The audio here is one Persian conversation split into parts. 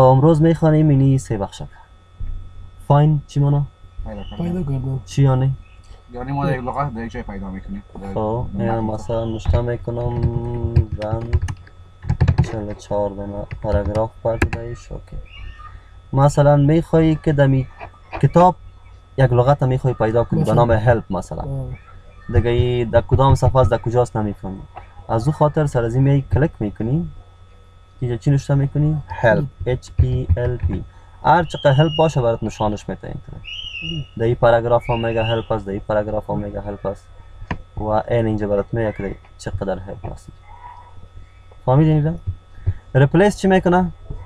امروز میخوانیم اینی سه بخش. فاین چی مانا؟ پیدا کردم. چی یعنی؟ یعنی ما یک لغت در یک جای پیدا میکنیم. خب این مثلا نشته میکنم زن 44 دانه پاراگراف پردایش. اوکی. مثلا میخوایی که دمی کتاب یک لغت میخوای پیدا کنی به نام هلپ مثلا دیگه ای در کدام صفحه است در کجاست نمیفهمی از او خاطر سر از این می کلیک میکنی اینجا چی نوشته میکنی هلپ HELP هر چقدر هلپ باشه برات نشانش میده اینطور در این پاراگراف هم میگه هلپ است در این پاراگراف هم میگه هلپ است و این اینجا برات میگه که چقدر هلپ است فهمیدین؟ ریپلیس چی میکنه؟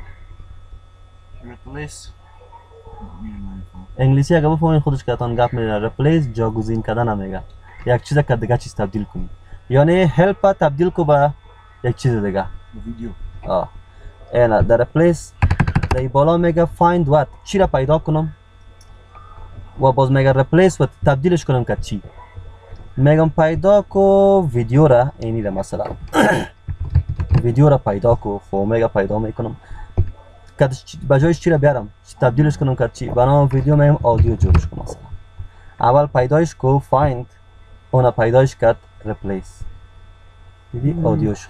ریپلیس انگلیسی اگه بفهمین خودش که اتان گپ میره ریپلیس جاگزین کردن نمیگه یک چیز که دیگه چیز تبدیل کنی یعنی هلپ تبدیل کو به یک چیز دیگه ویدیو اینا در ریپلیس در بالا میگه فایند وات چی را پیدا کنم و باز میگه ریپلیس و تبدیلش کنم که چی میگم پیدا کو ویدیو را اینی را مثلا ویدیو را پیدا کو خب میگه پیدا میکنم که بجایش چی را بیارم تبدیلش کنم که چی بنام ویدیو میگم آدیو جورش کنم مثلا اول پیدایش کو فایند اون پیدایش کرد ریپلیس دیدی آدیو شد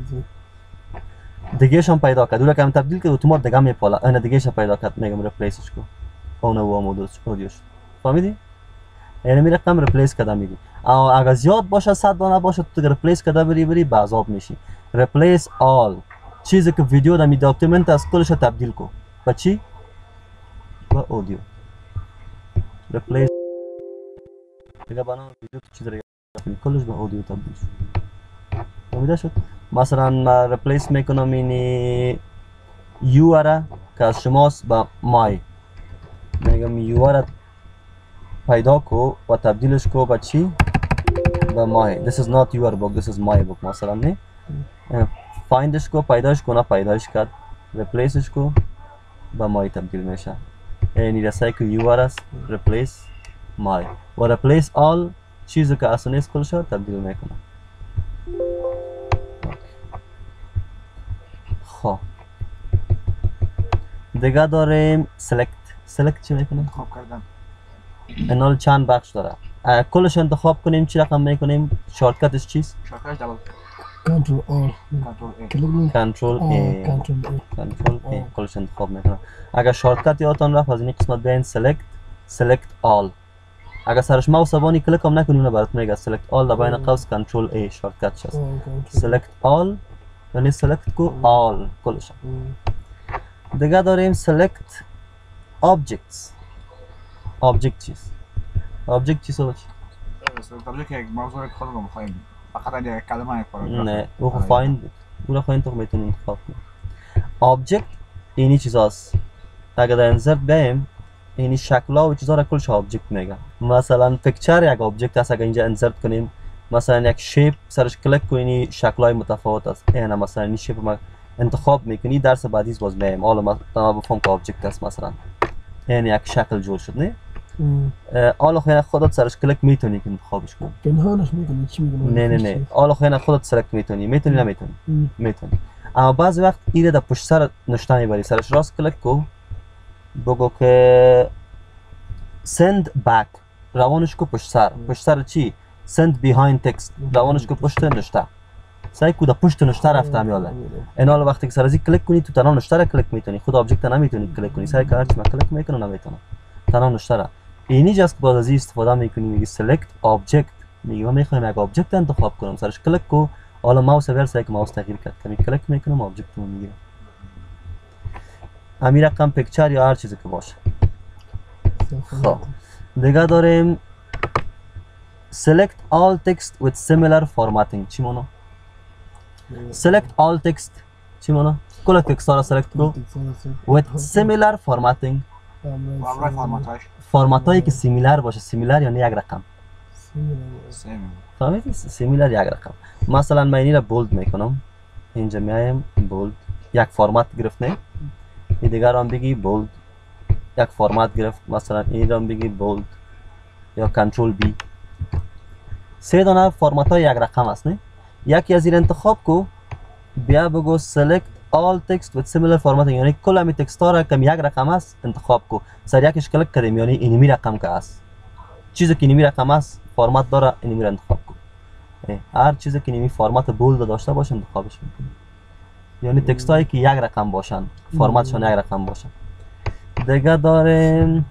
دیگهش هم پیدا کرد اون که هم تبدیل کرد اتومات دیگه میپاله اون دیگهش پیدا کرد میگم ریپلیسش کو اون و آدیو شد فهمیدی یعنی می رقم ریپلیس کرده میدی اگر زیاد باشه 100 دانه باشه تو ریپلیس کرده بری به عذاب میشی ریپلیس آل چیزی که ویدیو در می داکیومنت از کلش تبدیل کو با چی؟ با اودیو ریپلیس دیگه بنا ویدیو چیز رو کلش با اودیو تبدیل شد فهمیده شد مثلا ما ریپلیس میکنم اینی یو را که از شماست با مای میگم یو را پیدا کو و تبدیلش کو با چی؟ با مای this is not your book this is my book مثلا نه فایندش کو پیداش کو نه پیداش کرد ریپلیسش کو با مای تبدیل میشه یعنی رسایی که یو است ریپلیس مای و ریپلیس آل چیزی که اصلا نیست کلش تبدیل میکنه خب دیگه داریم سلکت چی میکنه؟ انتخاب کردن اینال چند بخش داره کلش انتخاب کنیم چی رقم میکنیم شارتکتش چیست؟ شارتکتش دبل کنترل ای کلش انتخاب میکنه اگر شارتکت یادتان رفت از این قسمت بیاین سلکت آل اگر سرش ماوس بانی کلیک هم نکنیم نه برات میگه سلکت آل در بین قوس کنترل ای شارتکتش هست سلکت آل یعنی سلکت کو آل کلش دیگه داریم سلکت آبجکتس آبجکت چیست؟ آبجکت چیست باشه؟ طبیعی که یک موضوع رو خودمون بخوایم فقط یک کلمه یک پاراگراف نه او فایند او فایند تو میتونی انتخاب کنی آبجکت اینی چیز هست اگر در انسرت بیم اینی شکل‌ها و چیزها را کلش آبجکت میگن مثلا پیکچر یک آبجکت هست اگر اینجا انسرت کنیم مثلا یک شیپ سرش کلیک کنی شکل‌های متفاوت است اینا مثلا این شیپ ما انتخاب میکنی درس بعدی باز میایم حالا ما بفهم که آبجکت است مثلا این یک شکل جور شد نه حالا خیلی خودت سرش کلیک میتونی که انتخابش کنی پنهانش میکنی چی میکنی نه حالا خیلی خودت سلکت میتونی نمیتونی میتونی اما بعضی وقت ایره در پشت سر نشته میبری سرش راست کلیک کو بگو که send back روانش کو پشت سر چی send behind text روانش کو پشت نشته سعی کو در پشت نشته رفته میاله این حالا وقتی که سر از کلیک کنی تو تنها نشته را کلیک میتونی خود آبجکت نمیتونی کلیک کنی سعی که هرچی من کلیک میکنه نمیتونه تنها نشته را اینی جاست که باز از این استفاده میکنی میگی select object میگی من میخوایم یک آبجکت انتخاب کنم سرش کلیک کو حالا ماوس ور سعی که ماوس تغییر کرد کمی کلیک میکنم آبجکت رو میگیره همین رقم پیکچر یا هر چیزی که باشه خب دیگه داریم select all text with similar formatting چی مانو؟ select all text چی مانو؟ کل تکست ها را select کو with similar formatting فرمت هایی که سیمیلر باشه سیمیلر یعنی یک رقم فهمیدی؟ سیمیلر یک رقم مثلا من اینی را بولد میکنم اینجا میایم بولد یک فرمت گرفت نه این دیگر هم بگی بولد یک فرمت گرفت مثلا این را بگی بولد یا کنترل بی سه دانه فرمت های یک رقم است نه یکی از این انتخاب کو بیا بگو select all text with similar formatting یعنی کل همین تکست ها را که یک رقم است انتخاب کو. سر یکش کلیک کردیم یعنی اینمی رقم که است. چیزی که اینمی رقم است فرمت داره اینمی را انتخاب کو. هر چیزی که اینمی فرمت بولد داشته باشه انتخابش میکنیم. یعنی تکست هایی که یک رقم باشن فرمتشون یک رقم باشن. دیگه داریم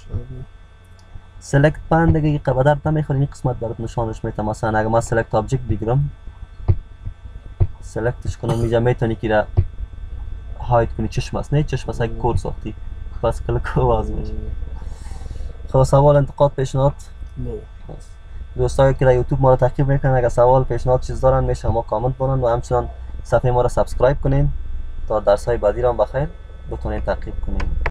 select pan دیگه که بدرت نمیخوره این قسمت برات نشانش میتم. مثلا اگه ما select object بگیرم سلکتش کنم اینجا میتونی که را هاید کنی چشم است. نه چشم است اگه کور ساختی پس کلک باز میشه. خب سوال انتقاد پیشنهاد نه دوستایی که در یوتیوب ما رو تعقیب میکنن اگه سوال پیشنهاد چیز دارن میشه ما کامنت کنن و همچنان صفحه ما رو سابسکرایب کنین تا درس های بعدی را بخیر بتونین تعقیب کنین.